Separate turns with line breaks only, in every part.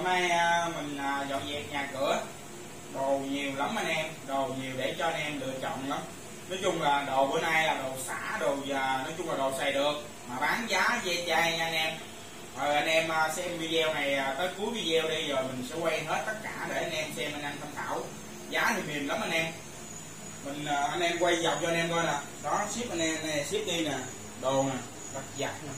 Hôm nay mình dọn dẹp nhà cửa, đồ nhiều lắm anh em, đồ nhiều để cho anh em lựa chọn lắm. Nói chung là đồ bữa nay là đồ xả, đồ nói chung là đồ xài được mà bán giá ve chai nha anh em. Rồi anh em xem video này tới cuối video đi, rồi mình sẽ quay hết tất cả để anh em xem, anh em tham khảo. Giá thì mềm lắm anh em. Anh em quay dọc cho anh em coi nè, đó ship anh em này, ship đi nè, đồ nè, đặt giặt nè,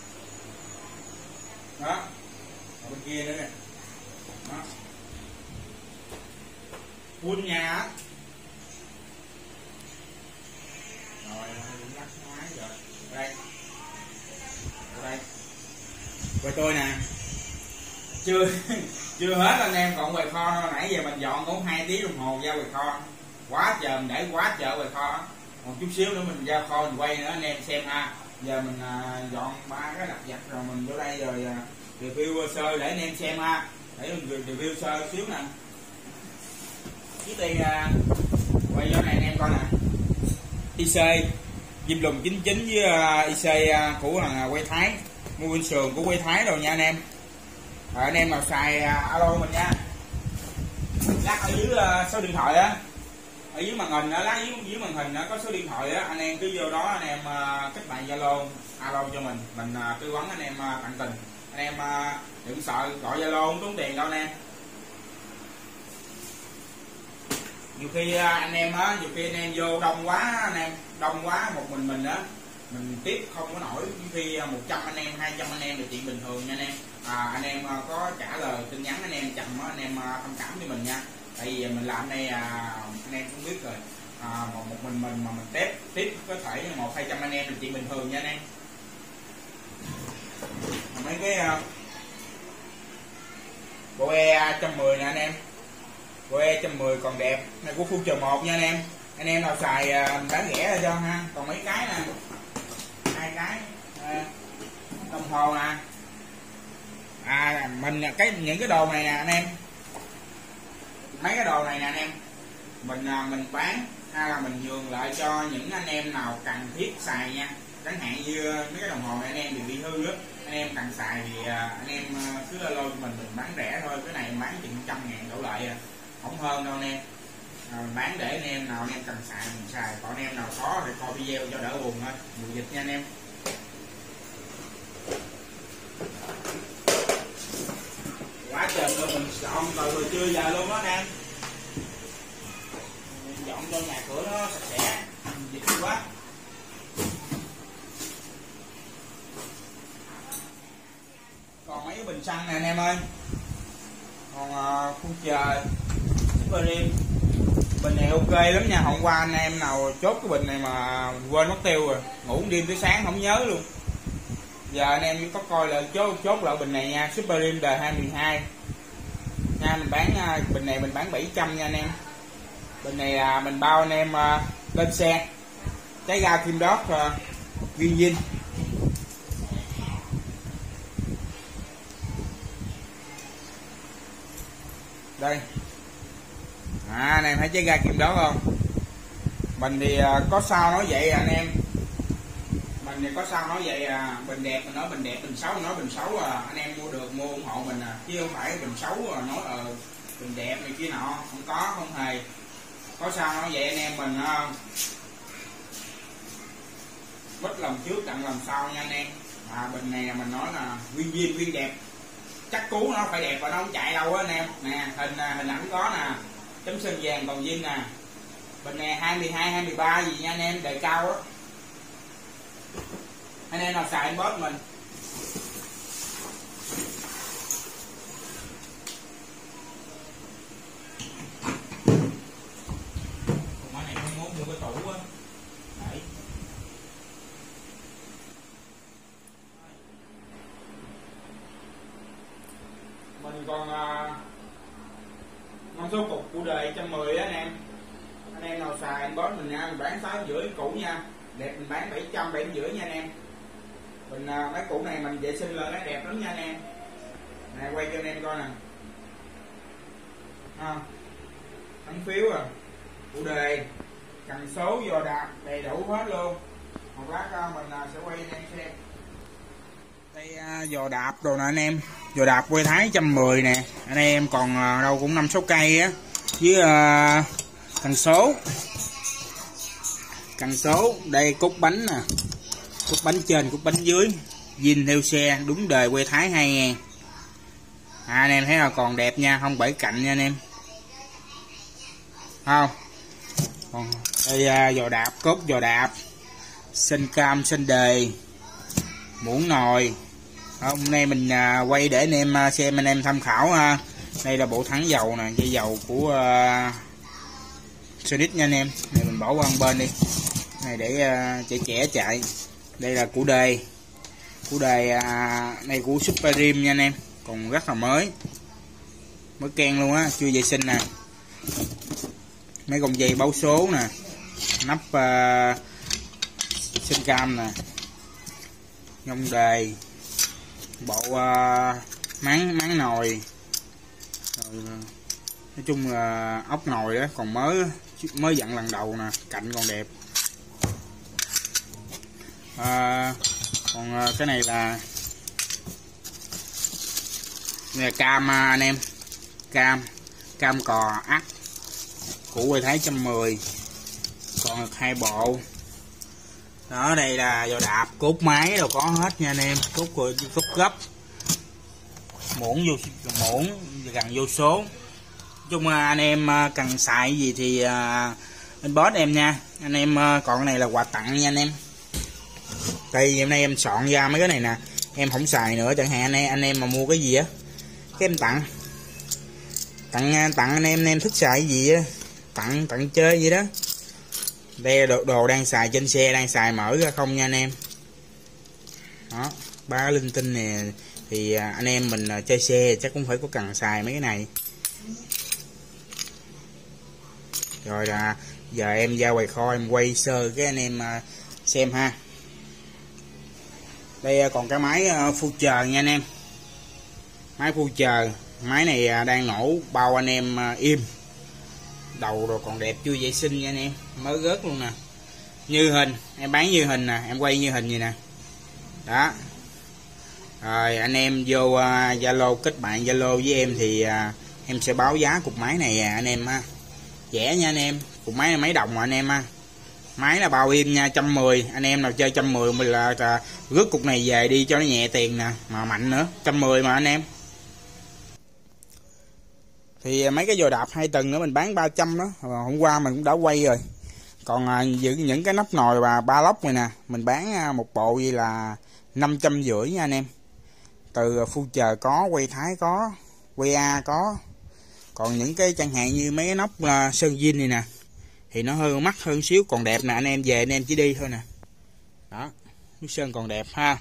đó, ở bên kia nữa nè, đó, full nhà á. Rồi lắc máy rồi, đây, đây, quay tôi nè, chưa chưa hết anh em, còn quầy kho nãy giờ mình dọn cũng 2 tiếng đồng hồ ra quầy kho, quá trời mình để quá trời quầy kho, còn chút xíu nữa mình ra kho mình quay nữa anh em xem ha. Giờ mình dọn 3 cái đặt giặt rồi mình vô đây rồi review sơ để anh em xem ha, để mình review sơ xíu nè. Trước tiên quay vô này anh em coi nè, IC Diêm Lùng 99 với IC của quay Thái, mua bên sườn của quay Thái rồi nha anh em. Rồi anh em nào xài alo mình nha, lát ở dưới số điện thoại á, ở dưới màn hình đó, lát dưới màn hình đó có số điện thoại á, anh em cứ vô đó anh em kết bạn Zalo alo cho mình tư vấn anh em tận tình. Anh em đừng sợ gọi Zalo không tốn tiền đâu anh em. Nhiều khi anh em á, nhiều khi anh em vô đông quá, anh em đông quá một mình á, mình tiếp không có nổi. Nhiều khi 100 anh em 200 anh em là chuyện bình thường nha anh em. Anh em có trả lời tin nhắn anh em chậm á, anh em thông cảm cho mình nha, tại vì mình làm đây anh em cũng biết rồi, một mình mà mình tiếp có thể 100-200 anh em là chuyện bình thường nha anh em. Mấy cái bộ E 110 nè anh em, bộ E 110 còn đẹp này, của Future 1 nha anh em. Anh em nào xài bán rẻ ra cho ha. Còn mấy cái nè, 2 cái đồng hồ nè, mình những cái đồ này nè anh em, mấy cái đồ này nè anh em, mình bán hay là mình nhường lại cho những anh em nào cần thiết xài nha. Chẳng hạn như mấy cái đồng hồ này anh em bị hư á, anh em cần xài thì anh em cứ alo cho mình bán rẻ thôi. Cái này bán chừng 100.000 đổ lại không hơn đâu anh em. Bán để anh em nào anh em cần xài mình xài, còn anh em nào có thì coi video cho đỡ buồn thôi, mùa dịch nha anh em. Quá trời luôn, mình dọn từ trưa giờ luôn đó anh em, dọn cho nhà cửa nó sạch sẽ, dịch quá. Còn mấy cái bình xăng này anh em ơi, còn phun trời Superim, bình này ok lắm nha. Hôm qua anh em nào chốt cái bình này mà quên mất tiêu rồi, ngủ đêm tới sáng không nhớ luôn. Giờ anh em có coi là chốt lại bình này nha, Superim đời 2012 nha. Mình bán bình này mình bán 700 nha anh em. Bình này mình bao anh em lên xe, trái ga Kim Đót viên dinh. Đây anh em thấy trái ga Kim Đót không? Bình thì có sao nói vậy anh em, bình thì có sao nói vậy bình đẹp mình nói bình đẹp, bình xấu nói bình xấu anh em mua được mua ủng hộ mình chứ không phải bình xấu nói bình đẹp này kia nọ, không hề có sao nói vậy anh em. Mình mất lòng trước tặng lòng sau nha anh em. Bình này mình nói là viên đẹp, chắc cú nó phải đẹp và nó không chạy đâu á anh em. Nè hình ảnh có nè, chấm sơn vàng còn zin nè. Bình này 22 23 gì nha anh em, đời cao á. Anh em nào xài inbox mình. Con này không muốn mua cái tủ á. Đấy. Mình còn con số cục của đời 110 á anh em. Anh em nào xài inbox mình nha, mình bán 650 cũ nha, đẹp mình bán 750 nha anh em. Mình mấy củ này mình vệ sinh lên nó đẹp lắm nha anh em. Này quay cho anh em coi nè, ấn phiếu cụ đề, cần số, giò đạp đầy đủ hết luôn. Một lát mình sẽ quay anh em xem. Đây giò đạp đồ nè anh em, Giò đạp quay Thái 110 nè anh em, còn đâu cũng 5-6 cây á, với cần số đây, cốt bánh nè, cốt bánh trên cốt bánh dưới, zin theo xe, đúng đời quay Thái 2.000. Anh em thấy là còn đẹp nha, không bể cạnh nha anh em, không. Còn đây giò đạp, cốt giò đạp xanh cam xanh đề, muỗng nồi. Hôm nay mình quay để anh em xem, anh em tham khảo ha. Đây là bộ thắng dầu nè, dây dầu của Sonic nha anh em. Này mình bỏ qua một bên đi, này để trẻ chạy. Đây là củ đề này của Super Rim nha anh em, còn rất là mới ken luôn á, chưa vệ sinh nè. Mấy con dây báo số nè, nắp sinh cam nè, nhông đề, bộ máng nồi. Rồi, nói chung là ốc nồi đó còn mới dặn lần đầu nè, cạnh còn đẹp. Còn cái này là cam anh em, cam cò ắt của quay Thái 110, còn được 2 bộ đó. Đây là giò đạp, cốt máy đâu có hết nha anh em, cốt gấp, muỗng gần vô số. Nói chung anh em cần xài gì thì inbox em nha anh em. Còn cái này là quà tặng nha anh em. Tại hôm nay em soạn ra mấy cái này nè, em không xài nữa, chẳng hạn anh em mà mua cái gì á, cái em tặng anh em thích xài cái gì á, tặng chơi gì đó. Đây là đồ đang xài trên xe, đang xài mở ra không nha anh em. Đó, ba linh tinh nè, thì anh em mình chơi xe chắc cũng phải có cần xài mấy cái này. Rồi là giờ em ra ngoài kho em quay sơ cái anh em xem ha. Đây còn cái máy Future nha anh em, máy Future. Máy này đang nổ bao anh em im, đầu rồi còn đẹp, chưa vệ sinh nha anh em, mới rớt luôn nè. Như hình em bán như hình nè, em quay như hình gì nè đó. Rồi anh em vô Zalo kết bạn Zalo với em thì em sẽ báo giá cục máy này anh em ha, rẻ nha anh em. Cục máy này mấy đồng mà anh em ha, máy là bao im nha, 110. Anh em nào chơi 110 mình là rước cục này về đi cho nó nhẹ tiền nè, mà mạnh nữa, 110 mà anh em. Thì mấy cái giò đạp 2 tầng nữa mình bán 300 đó, hôm qua mình cũng đã quay rồi. Còn những cái nắp nồi và ba lốc này nè, mình bán một bộ vậy là 550 nha anh em. Từ Future có, quay Thái có, quay A có. Còn những cái chẳng hạn như mấy cái nắp sơn zin này nè thì nó hơi mắc hơn xíu, còn đẹp nè anh em, về anh em chỉ đi thôi nè. Đó, nước sơn còn đẹp ha.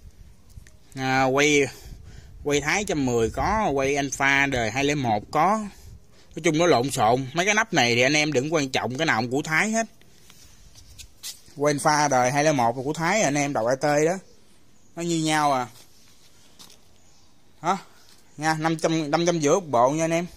Quay Thái 110 có, quay Alpha đời 201 có. Nói chung nó lộn xộn. Mấy cái nắp này thì anh em đừng quan trọng cái nào cũng của Thái hết. Quay Alpha đời 201 là của Thái anh em, đầu AT đó. Nó như nhau à. Hả? Nha, 550 một bộ nha anh em.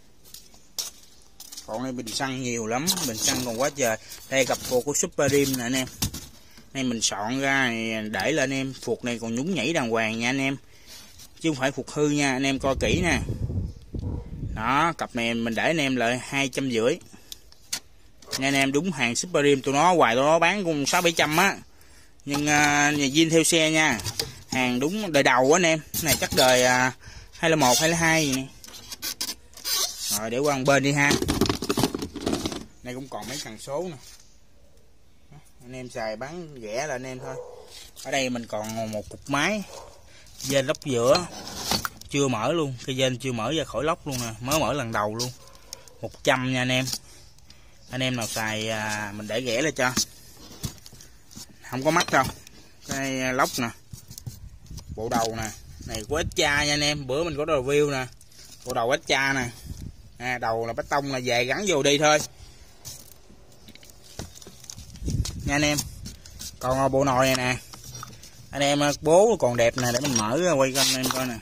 Còn này bình xăng nhiều lắm, bình xăng còn quá trời. Đây cặp phuộc của Super Rim nè anh em. Đây mình soạn ra để lên anh em, phuộc này còn nhúng nhảy đàng hoàng nha anh em, chứ không phải phuộc hư nha anh em, coi kỹ nè. Đó, cặp này mình để anh em lại 250 nha anh em, đúng hàng Super Rim. Tụi nó hoài tụi nó bán cũng 600-700 á, nhưng nhà zin theo xe nha, hàng đúng đời đầu á anh em. Cái này chắc đời 201 202 gì nè. Rồi để qua một bên đi ha. Đây cũng còn mấy cần số nè, anh em xài bán rẻ là anh em thôi. Ở đây mình còn một cục máy dên lốc giữa chưa mở luôn, cây dên chưa mở ra khỏi lốc luôn nè, mới mở lần đầu luôn, 100 nha anh em. Anh em nào xài mình để rẻ lên cho, không có mắc đâu. Cái lốc nè, bộ đầu nè, này của Extra nha anh em, bữa mình có review nè, bộ đầu Extra nè. Đầu là bê tông là về gắn vô đi thôi nha anh em. Còn bộ nồi này nè anh em, bố còn đẹp nè, để mình mở quay cho anh em coi nè.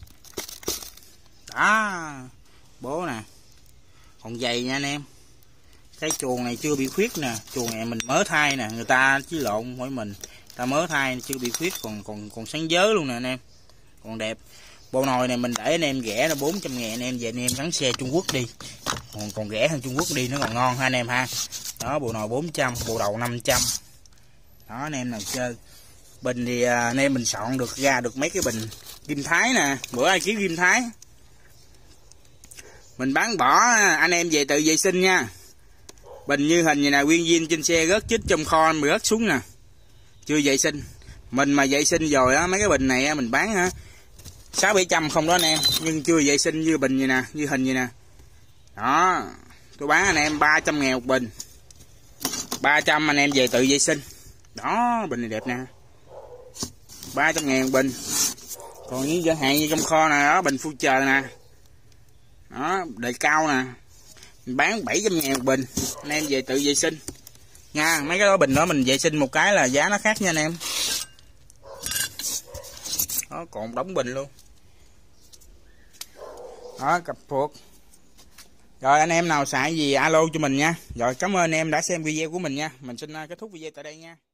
Đó, bố nè còn dày nha anh em. Cái chuồng này chưa bị khuyết nè, chuồng này mình mới thay nè, người ta chứ lộn hỏi mình, ta mới thay chưa bị khuyết, còn sáng dớ luôn nè anh em, còn đẹp.
Bộ nồi này mình để anh em rẻ là 400.000, anh em về anh em gắn xe Trung Quốc đi, còn rẻ hơn Trung Quốc đi nó còn ngon ha anh em ha. Đó, bộ nồi 400, bộ đầu 500. Đó anh em nào chơi. Bình thì anh em mình soạn được ra được mấy cái bình Kim Thái nè, bữa ai kiếm Kim Thái mình bán bỏ, anh em về tự vệ sinh nha. Bình như hình như là nguyên viên trên xe rớt chích trong kho mình rớt xuống nè, chưa vệ sinh. Mình mà vệ sinh rồi á, mấy cái bình này mình bán hả 600-700 không đó anh em, nhưng chưa vệ sinh như bình vậy nè, như hình vậy nè. Đó, tôi bán anh em 300.000 một bình, 300 anh em về tự vệ sinh. Đó, bình này đẹp nè, 300.000 một bình. Còn như chẳng hạn như trong kho nè, đó bình Future nè, đó đời cao nè, mình bán 700.000 một bình, anh em về tự vệ sinh nha. Mấy cái đó bình đó mình vệ sinh một cái là giá nó khác nha anh em. Đó, còn đóng bình luôn. Đó, cặp phuộc. Rồi anh em nào xài gì alo cho mình nha. Rồi cảm ơn anh em đã xem video của mình nha. Mình xin kết thúc video tại đây nha.